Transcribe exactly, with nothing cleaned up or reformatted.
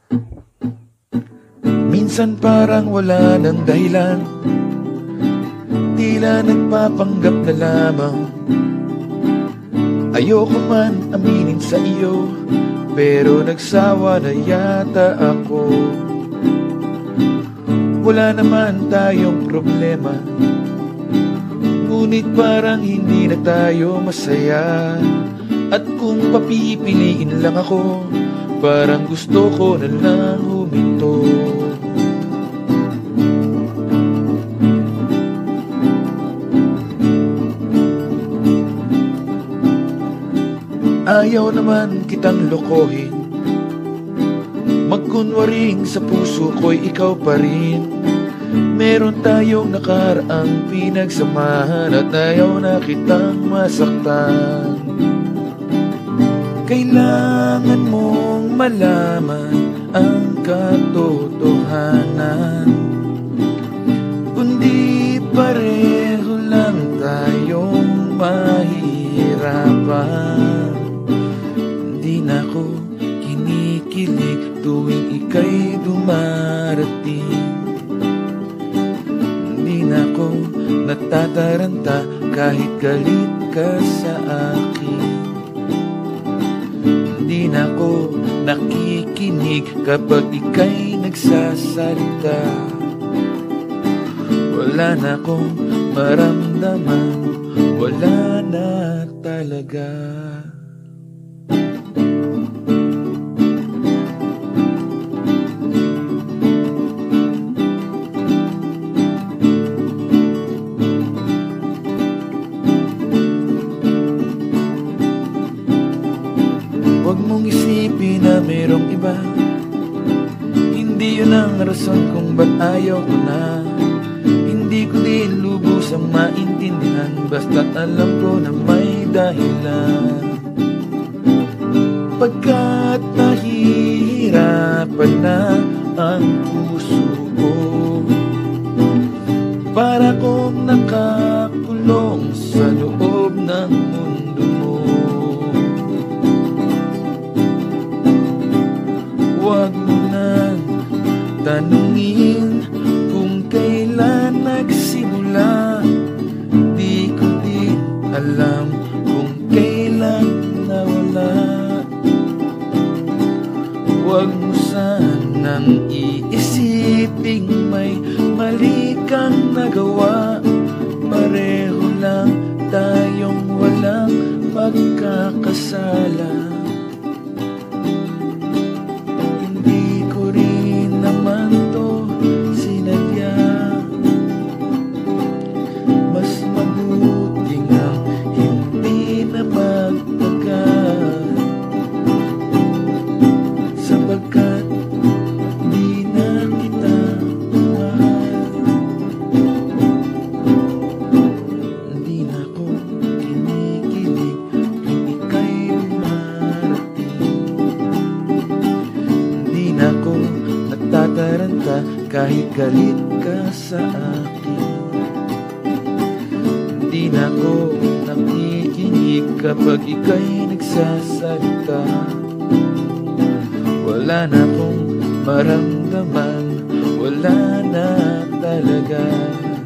Minsan parang wala ng dahilan, tila nagpapanggap na lamang. Ayoko man aminin sa iyo, pero nagsawa na yata ako. Wala naman tayong problema, ngunit parang hindi na tayo masaya. At kung papipiliin lang ako, parang gusto ko na lang huminto. Ayaw naman kitang lokohin, magkunwaring sa puso ko'y ikaw pa rin. Meron tayong nakaraang pinagsamahan at ayaw na kitang masaktan. Kailangan mong malaman ang katotohanan, kundi pareho lang tayong mahihirapan. Di na ako kinikilig tuwing ika'y dumarating. Di na ako natataranta kahit galit ka sa akin. Di na ako nakikinig kapag ika'y nagsasalita. Wala na akong maramdaman, wala na talaga. Huwag mong isipin na mayroong iba, hindi yun ang rason kung ba't ayaw ko na. Hindi ko din lubusang maintindihan, basta't alam ko na may dahilan. Pagkat nahihirapan na ang puso ko, para kong nakakulong sa loob ng mundo mo. Huwag mo nang tanungin kung kailan nagsimula. Di ko din alam kung kailan nawala. Huwag mo sanang iisiping may mali kang nagawa. Pareho lang tayong walang pagkakasala. Hindi ko rin naman to sinadya, mas mabuti nga hindi na magtagal, sapagkat di na kita mahal. Hindi na ako kinikilig kung ika'y dumarating. Hindi na ako natataranta kahit galit ka sa akin. Hindi na ako nakikinig kapag ika'y nagsasalita. Wala na akong maramdaman, wala na talaga.